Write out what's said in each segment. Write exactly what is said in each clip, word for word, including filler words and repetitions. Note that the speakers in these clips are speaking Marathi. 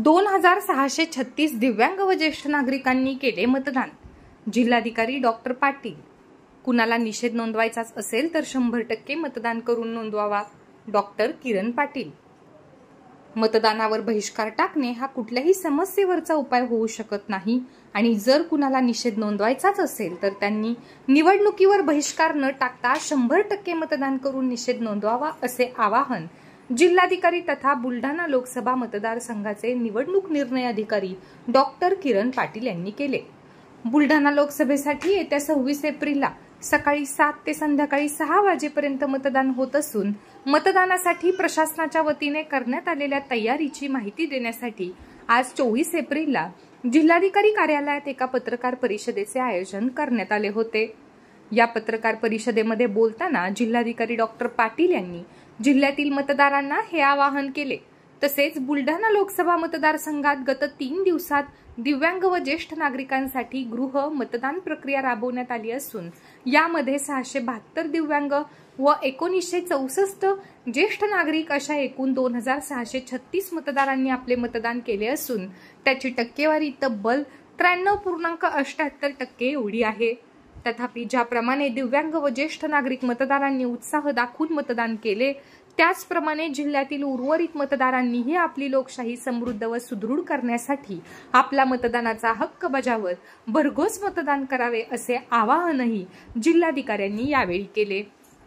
दोन हजार सहाशे छत्तीस दिव्यांग व ज्येष्ठ नागरिकांनी केले मतदान। जिल्हाधिकारी डॉक्टर पाटील। कुणाला निषेध नोंदवायचाच असेल तर शंभर टक्के मतदान करून नोंदवावा। डॉक्टर किरण पाटील। मतदानावर बहिष्कार टाकणे हा कुठल्याही समस्येवरचा उपाय होऊ शकत नाही आणि जर कुणाला निषेध नोंदवायचाच असेल तर त्यांनी निवडणुकीवर बहिष्कार न टाकता शंभर टक्के मतदान करून निषेध नोंदवावा असे आवाहन जिल्हाधिकारी तथा बुलढाणा लोकसभा मतदारसंघाचे निवडणूक निर्णय अधिकारी डॉक्टर किरण पाटील यांनी केले। बुलढाणा लोकसभेसाठी येत्या सव्वीस एप्रिलला सकाळी सात ते संध्याकाळी सहा वाजेपर्यंत मतदान होत असून मतदानासाठी प्रशासनाच्या वतीने करण्यात आलेल्या तयारीची माहिती देण्यासाठी आज चोवीस एप्रिलला जिल्हाधिकारी कार्यालयात एका पत्रकार परिषदेचे आयोजन करण्यात आले होते। या पत्रकार परिषदेमध्ये बोलताना जिल्हाधिकारी डॉक्टर पाटील यांनी जिल्ह्यातील मतदारांना हे आवाहन केले। तसेच बुलढाणा लोकसभा मतदारसंघात गत तीन दिवसात दिव्यांग व ज्येष्ठ नागरिकांसाठी गृह मतदान प्रक्रिया राबवण्यात आली असून यामध्ये सहाशे बहात्तर दिव्यांग व एकोणीसशे चौसष्ट ज्येष्ठ नागरिक अशा एकूण दोन हजार सहाशे छत्तीस मतदारांनी आपले मतदान केले असून त्याची टक्केवारी तब्बल त्र्याण्णव पूर्णांक अठ्याहत्तर टक्के एवढी आहे। तथापि ज्याप्रमाणे दिव्यांग व ज्येष्ठ नागरिक मतदारांनी उत्साह दाखवून मतदान केले त्याचप्रमाणे जिल्ह्यातील उर्वरित मतदारांनीही आपली लोकशाही समृद्ध व सुदृढ करण्यासाठी आपला मतदानाचा हक्क बजावत भरघोस मतदान करावे असे आवाहनही जिल्हाधिकाऱ्यांनी यावेळी केले।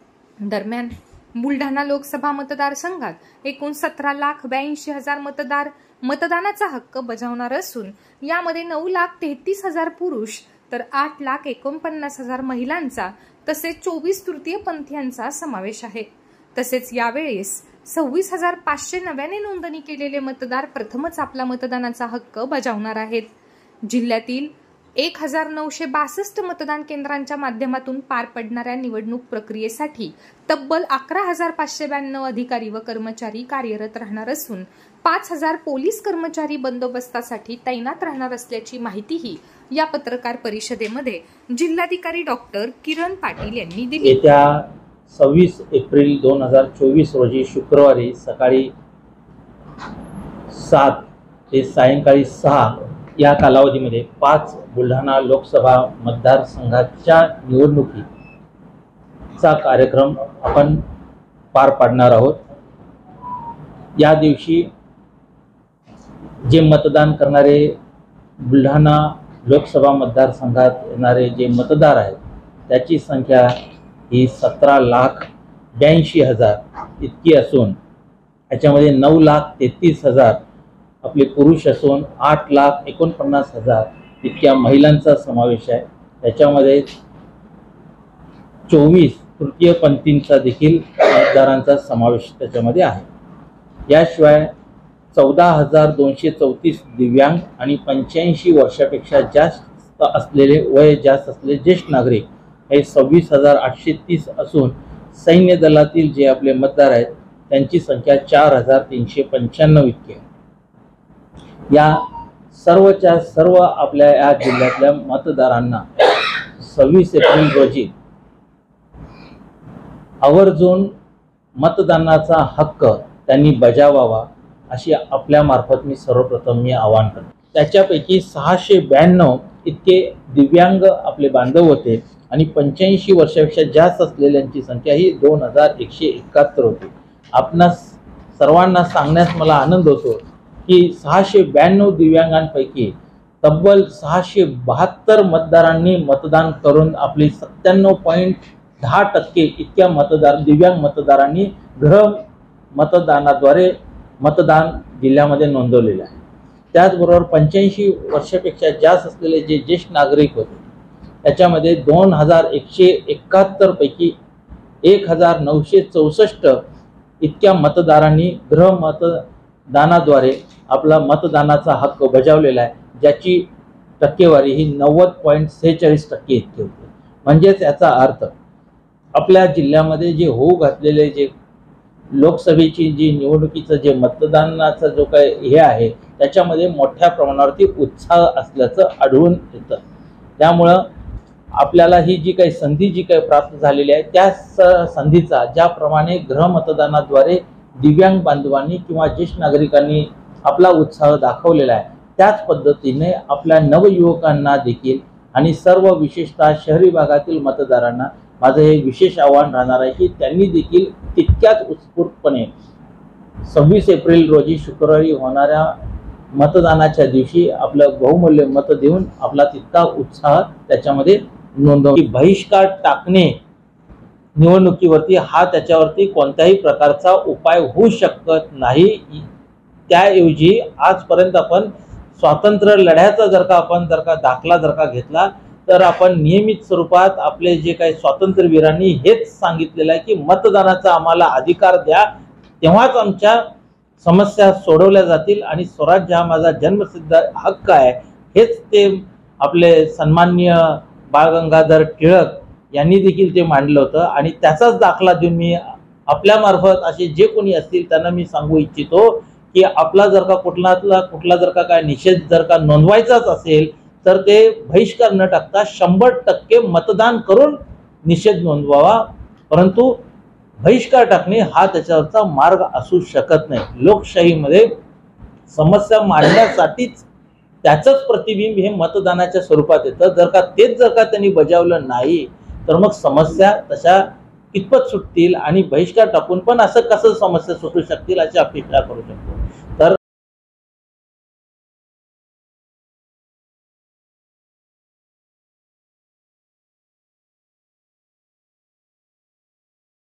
दरम्यान बुलढाणा लोकसभा मतदारसंघात एकूण सतरा लाख ब्याऐंशी हजार मतदार मतदानाचा हक्क बजावणार असून यामध्ये नऊ लाख तेहतीस हजार पुरुष तर आठ लाख एकोणपन्नास हजार महिलांचा तसेच चोवीस तृतीय पंथीयांचा समावेश आहे। तसेच यावेळेस सव्वीस हजार पाचशे नव्याने नोंदणी केलेले मतदार प्रथमच आपला मतदानाचा हक्क बजावणार आहेत। जिल्ह्यातील एक हजार नऊशे बासष्ट मतदान केंद्रांच्या माध्यमातून पार पडणाऱ्या निवडणूक प्रक्रियेसाठी तब्बल अकरा हजार पाचशे ब्याण्णव अधिकारी व कर्मचारी कार्यरत राहणार असून पाच हजार पोलीस कर्मचारी बंदोबस्तासाठी तैनात राहणार असल्याची माहितीही या पत्रकार परिषदेमध्ये जिल्हाधिकारी डॉक्टर किरण पाटील यांनी दिली। येत्या सव्वीस एप्रिल दोन हजार चोवीस रोजी शुक्रवारी सकाळी सात ते सायंकाळी सहा या कालावधीमध्ये पाच बुलढाणा लोकसभा मतदारसंघाच्या निवडणुकीचा कार्यक्रम आपण पार पाडणार आहोत। या दिवशी जे मतदान करणारे बुलढाणा लोकसभा मतदारसंघात येणारे जे मतदार आहेत त्याची संख्या ही सतरा लाख ब्याऐंशी हजार इतकी असून याच्यामध्ये नऊ लाख तेहतीस हजार आपले पुरुष असून आठ लाख एकोणपन्नास हजार इतक्या महिलांचा समावेश आहे। त्याच्यामध्ये चोवीस तृतीय पंथींचा देखील मतदारांचा समावेश त्याच्यामध्ये आहे। याशिवाय चौदा हजार दोनशे चौतीस दिव्यांग आणि पंच्याऐंशी वर्षापेक्षा जास्त असलेले वय जास्त असलेले ज्येष्ठ नागरिक हे सव्वीस हजार आठशे तीस असून सैन्य दलातील जे आपले मतदार आहेत त्यांची संख्या चार हजार तीनशे पंच्याण्णव इतकी आहे। या सर्वच्या सर्व आपल्या या जिल्ह्यातल्या मतदारांना सव्वीस एप्रिल रोजी आवर्जून मतदानाचा हक्क त्यांनी बजावावा अशी आपल्या मार्फत मी सर्वप्रथम मी आवाहन करतो। त्याच्यापैकी सहाशे ब्याण्णव इतके दिव्यांग आपले बांधव होते आणि पंच्याऐंशी वर्षापेक्षा जास्त असलेल्यांची संख्या ही दोन हजार एकशे एकाहत्तर होती। आपणास सर्वांना सांगण्यास मला आनंद होतो की सहाशे ब्याण्णव दिव्यांगांपैकी तब्बल सहाशे बहात्तर मतदारांनी मतदान करून आपली सत्त्याण्णव पॉईंट दहा टक्के इतक्या मतदार दिव्यांग मतदारांनी गृह मतदानाद्वारे मतदान जिल्ह्यामध्ये नोंदवलेले आहे। त्याचबरोबर पंच्याऐंशी वर्षापेक्षा जास्त असलेले जे ज्येष्ठ नागरिक होते त्याच्यामध्ये दोन हजार एकशे एकाहत्तर पैकी एक हजार नऊशे चौसष्ट इतक्या मतदारांनी गृह मतदानाद्वारे आपला मतदानाचा हक्क बजावलेला आहे, ज्याची टक्केवारी ही नव्वद पॉईंट सेहेचाळीस टक्के इतकी होती। म्हणजेच याचा अर्थ आपल्या जिल्ह्यामध्ये जे होऊ घातलेले जे लोकसभेची जी निवडणुकीचं जे मतदानाचा जो काय हे आहे त्याच्यामध्ये मोठ्या प्रमाणावरती उत्साह असल्याचं आढळून येतं। त्यामुळं आपल्याला ही जी काही संधी जी काही प्राप्त झालेली आहे त्या संधीचा ज्याप्रमाणे गृह मतदानाद्वारे दिव्यांग बांधवांनी किंवा ज्येष्ठ नागरिकांनी आपला उत्साह दाखवलेला आहे, त्याच पद्धतीने आपल्या नवयुवकांना देखील आणि सर्व विशेषतः शहरी भागातील मतदारांना माझं हे विशेष आव्हान राहणार आहे की त्यांनी देखील तितक्याच उत्स्फूर्तपणे सव्वीस एप्रिल रोजी शुक्रवारी होणाऱ्या मतदानाच्या दिवशी आपलं बहुमूल्य मत देऊन आपला तितका उत्साह त्याच्यामध्ये नोंदवून बहिष्कार टाकणे निवडणुकीवरती हा त्याच्यावरती कोणत्याही प्रकारचा उपाय होऊ शकत नाही। त्याऐवजी आजपर्यंत आपण स्वातंत्र्य लढ्याचा जर का आपण जर का दाखला जर का घेतला तर आपण नियमित स्वरूपात आपले जे काही स्वातंत्र्यवीरांनी हेच सांगितलेलं आहे की मतदानाचा आम्हाला अधिकार द्या, तेव्हाच आमच्या समस्या सोडवल्या जातील आणि स्वराज्य हा माझा जन्मसिद्ध हक्क आहे, हेच ते आपले सन्माननीय बाळ गंगाधर टिळक यांनी देखील ते मांडलं होतं। आणि त्याचाच दाखला देऊन मी आपल्या मार्फत असे जे कोणी असतील त्यांना मी सांगू इच्छितो की आपला जर का कुठलातला कुठला जर का काय निषेध जर का नोंदवायचाच असेल तर ते बहिष्कार न टाकता शंभर टक्के मतदान करून निषेध नोंदवावा, परंतु बहिष्कार टाकणे हा त्याच्यावरचा मार्ग असू शकत नाही। लोकशाहीमध्ये समस्या मांडण्यासाठीच त्याचंच प्रतिबिंब हे मतदानाच्या स्वरूपात येतं। जर का तेच जर का त्यांनी बजावलं नाही तर मग समस्या तशा कितपत सुटतील आणि बहिष्कार टाकून पण असं कसं समस्या सुटू शकतील अशी अपेक्षा करू शकतो।